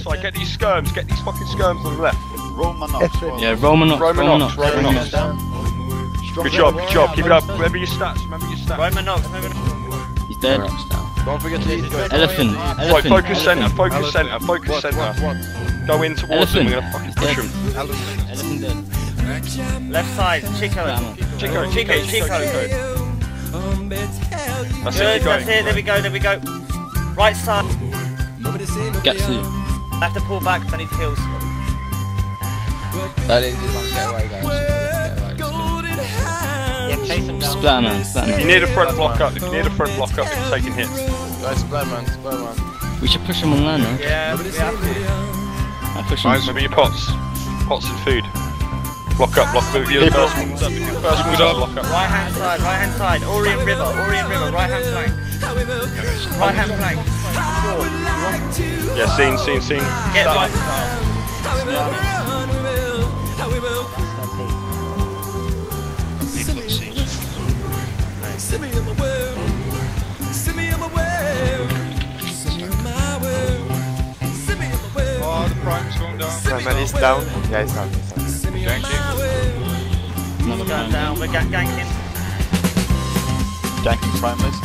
side. Get these skirms. Get these fucking skirms on the left. Romanox. Yeah, Romanox. Good job, good job. Keep it up. Remember your stats. Romanox. He's dead. Don't forget to eat. Elephant. Right, focus centre. Focus centre. Go in towards them. We're gonna fucking push them. Elephant dead. Left side. Chico. Chico. That's it. Good, Keep going. that's it. There we go. Right side. Gatsu. I have to pull back. I need heals. These ones get away, guys. Yeah, chase him down. Splatterman. If you need a front block up, you're taking hits. Guys, Splatterman. We should push him on land, no? Yeah, we have to. I push him. Remember your pots and food. Block up. If you're the first ones up. Block up. Right hand side. Orient River. Right hand flank. Yeah, scene. Get right. Oh, the prime's going down. Man, he's down. Yeah, he's down. Another Going one. down. We're ganking. Ganking primeless.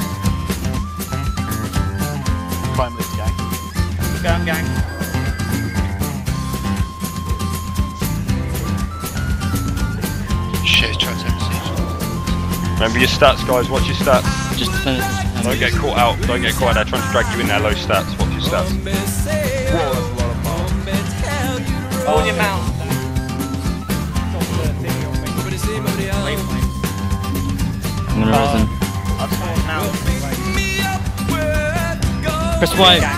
Primeless gang. We're going gang. Shit, try to take the siege. Remember your stats, guys. Watch your stats. Just defend it. Don't get caught out. They're trying to drag you in there. Low stats. Watch your stats. Whoa, that's a lot of power. On your mount. I'm gonna res him. I've sworn mount. Press Y. Y.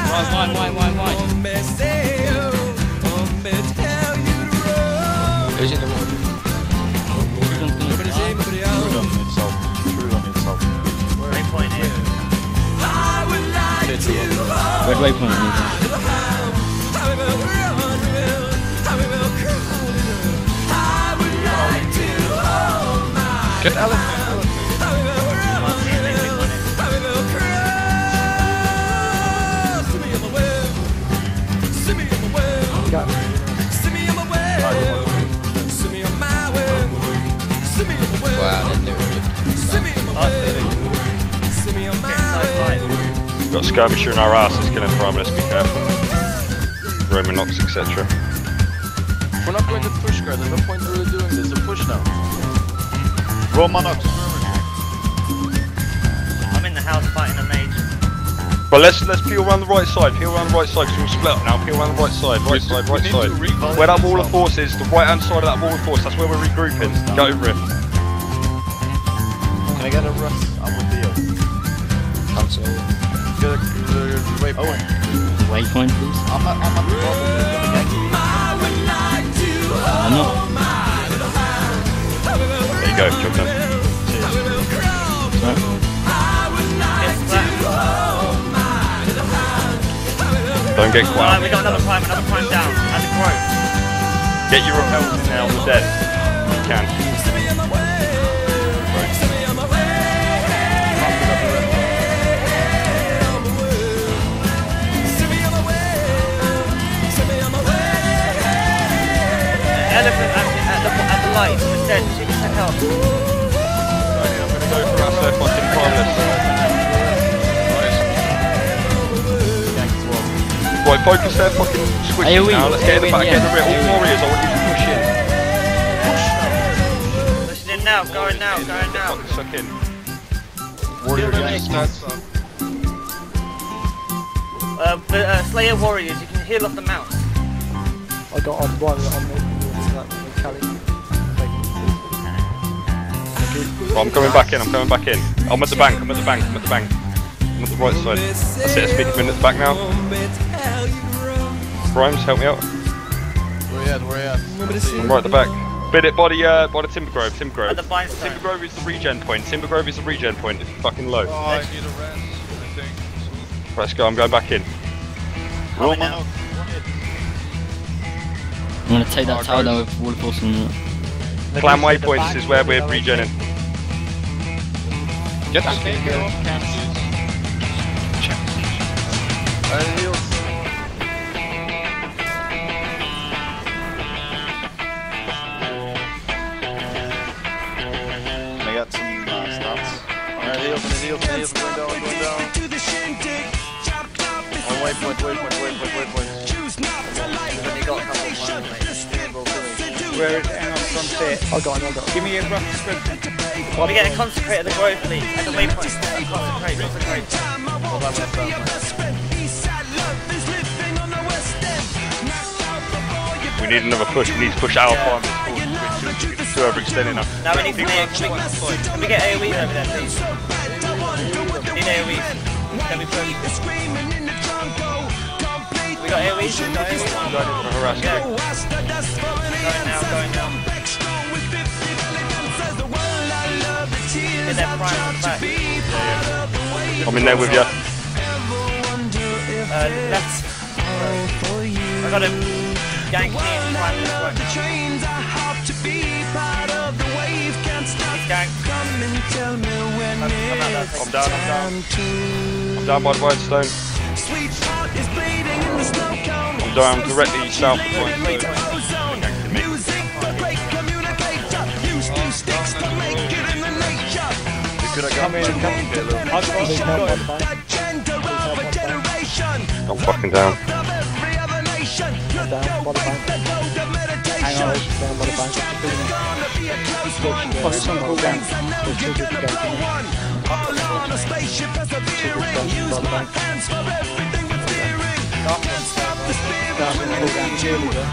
Who's in the water? True on itself. Waypoint in. Red waypoint. Get elephant. Wow, they're doing Got a skirmisher in our ass. It's killing Primeless. Be careful. Romanox, etc. We're not going to push, guys. There's no point really doing this. So push now. Romanox. I'm in the house fighting a mage. But let's peel around the right side. Peel around the right side because we'll split up now. Peel around the right side. Right side. Where that wall of force is, the right hand side of that wall of force. That's where we're regrouping. Go over it. Can I get a rush? I'm with Theo. Cancel. Get a waypoint. Waypoint, please. I'm at the bottom. I'm not. There you go. Job done. Don't get Alright, quiet. we got another prime down. As it grows. Get your repels in now on the dead. You can. Elephant at the light. It's dead. She can check out. I'm gonna go for us. They're fucking Primeless. Right, focus their fucking squishes now. Let's get in the back. Get in the rear. All warriors, I want you to push in. Pushing in now. Going now. Fucking suck in. Warrior gang. Slayer warriors, you can heal off the mount. I got on one on the Cali. Well, I'm coming back in. I'm at the bank. I'm at the right side. That's it. Speed in at the back now. Grimes, help me out. Where you at? I'm right at the back. Bid it by the Timber Grove. At the bind stone. Timber Grove is the regen point. If you're fucking low. Oh, I need a rest, I think. Right, let's go. I'm going back in. Romanox. I'm gonna take that tower down with wall force and Clan waypoints is where we're regenning. Get the skin here. heals, going down. On waypoint. When you got a couple of mine, mate. Where is it? Hang on, from bit. I got it. Give me a rough description. Can we get a consecrate at the grove, please? At the waypoint. Consecrate. We need another push. We need to push our farm to overextending us. Now we need to can we get AoEs over there, please? We need AoEs. Can we push? We got AoEs? Going to harass Yeah. quick. Going now. Get that prime on the back. I'm in there with you. Left. I got him. Gank me and prime this way. He's ganked. I'm down. I'm down by the Whitestone. I'm down directly south of Whitestone. Come in. I've got I'm fucking down. down by the bank. Hang on, down by the bank. Fuck, it's on cool down. There's two good to go. Two good guns by the bank. Down in the cool down. Cheerleader.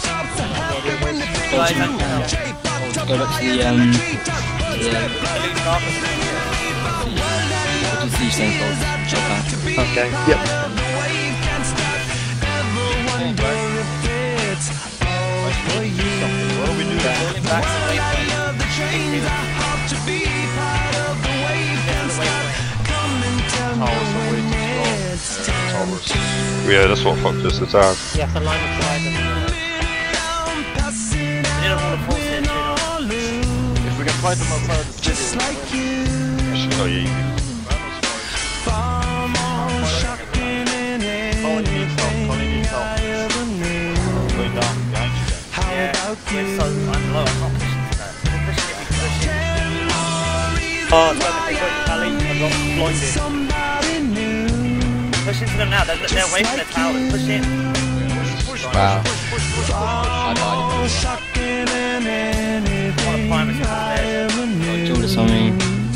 Go back to the same goals. Okay. Yep. What do we do? Rolling back to the Yeah, that's what fucked us the time. Yeah, the line of fire. We need a wall of force here, too. If we can find them outside of the city, Oh, yeah, Colin needs help. Going down, behind you guys. Yeah, we're so I'm low, I'm not pushing to that. We're pushing it, we can push it. Oh, it's like they got Pally, I got blinded. Push into them now, they're away from their tower, push it. Wow. I One of Primus is there. Judas on me.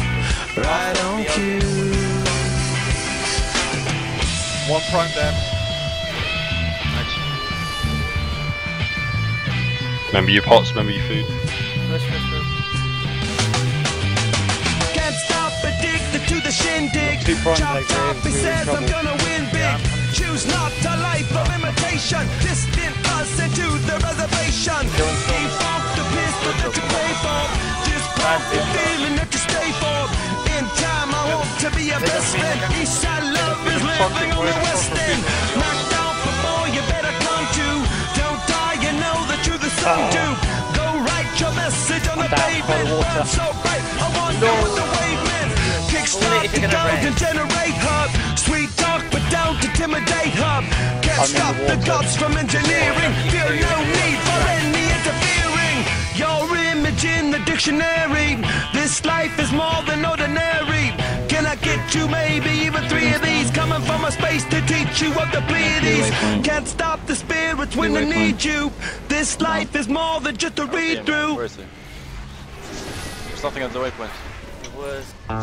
One prime down. Remember your pots, remember your food. Push. Can't stop addicted to the shindig. Two prime Chop legs, top, he we're in says I'm trouble. gonna win big. Choose not a life of imitation. Distant us into the reservation. Keep off the pistol that you play for. Just pop the feeling that you stay for. In time I hope to be your best friend. Eastside love is living on the west end. Knocked out before you better come to. Don't die, you know the truth is so do. Go write your message on the pavement. Burn so bright, I wonder what the wave meant. Kickstart the gun can generate hub. Sweet talk but don't intimidate hub. Can't stop the gods from engineering. Feel no need for any interfering. Your image in the dictionary. This life is more than ordinary. Can I get you maybe even 3 of these? Coming from a space to teach you of the Pleiades. Can't stop the spirits when they need you. This life is more than just a read through. Where is he? There's nothing at the waypoint. It was...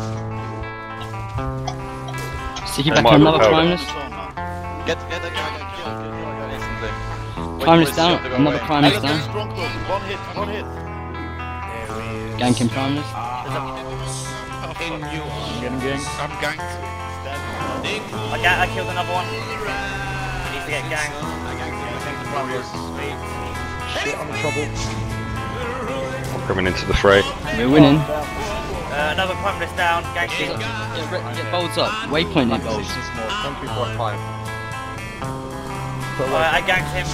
Sticky I back might on have another repelled Primus. Get the guy, instantly. Primus down, another Primus down. One hit. Ganking Primus. I'm ganked. I killed another one. He needs to get ganked. Shit, I'm in trouble. I'm coming into the fray. We're winning. Another Primus down, ganked him. Get bolts up. Waypoint it bolts. I ganked him.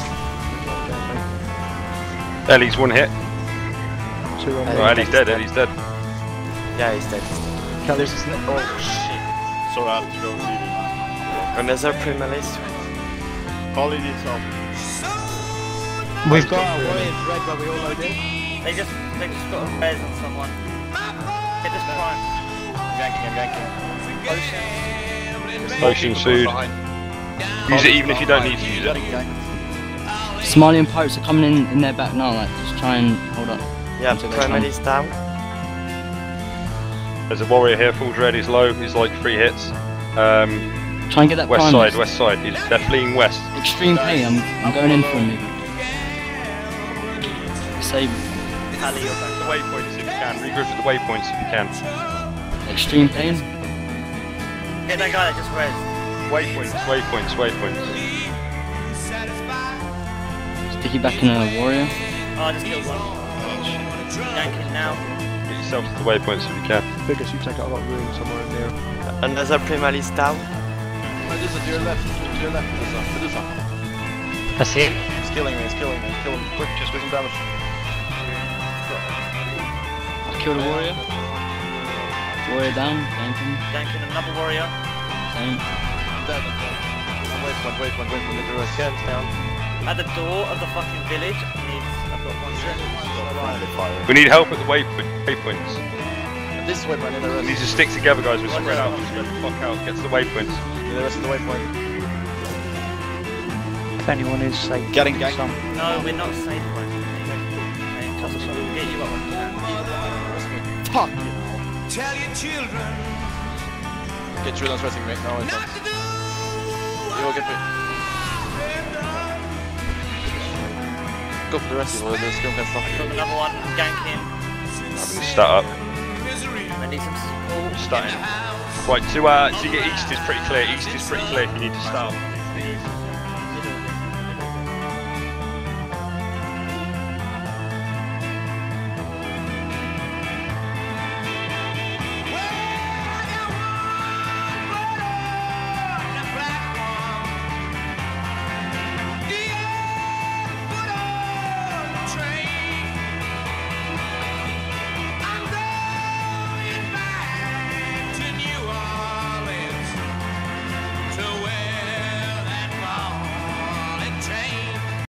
Ellie's one hit. Two on Oh, Ellie's dead. Yeah, he's dead. Kelly's is not. Oh shit. So I have to go really. And there's a pre-release. Colin needs help. We've got our warriors red where we all loaded. They just got a res on someone. Hit this prime. I'm ganking. Potion food. Use it even if you don't need to use it. Somali and pirates are coming in their back now, like, just try and hold up. Yeah, until they primary's down. There's a warrior here, full dread, he's low, he's like 3 hits. Try and get that West primus. side, west side. They're fleeing west. Extreme pain, I'm going in for him. Save Pally, you're back. The waypoints if you can. Regroup at the waypoints if you can. extreme pain. Get that guy that just res. Waypoints, waypoints, waypoints. Sticky back in a warrior. Oh, I just killed one. Yanking now. Get yourself to the waypoints if you can. Biggest, you take out a lot of room somewhere in there. Another primalist down. Medusa, to your left, Medusa. I see him. He's killing me, kill him, quick, just do some damage. I killed a warrior. Warrior down, ganking. Yanking another warrior. Same. Dead. Wait, let the rest. Cam's down. At the door of the fucking village, I've got one set. We need help at the waypoints. This way, man, in the We rest. need to stick together, guys. We're spread out. Just get the fuck out. Get to the waypoints. In the rest of the waypoint. If anyone is safe. Getting ganked. No, we're not safe, bro. Okay, trust us, we'll get you up when we can. Fuck you. Tell your children Get children's resting, mate. No, it's not. You will get me. Go for the rest of the scrum can stop. Killed another one, ganking. Having to start up. I need some support. Starting. Right, to get east is pretty clear. East is pretty clear if you need to start up.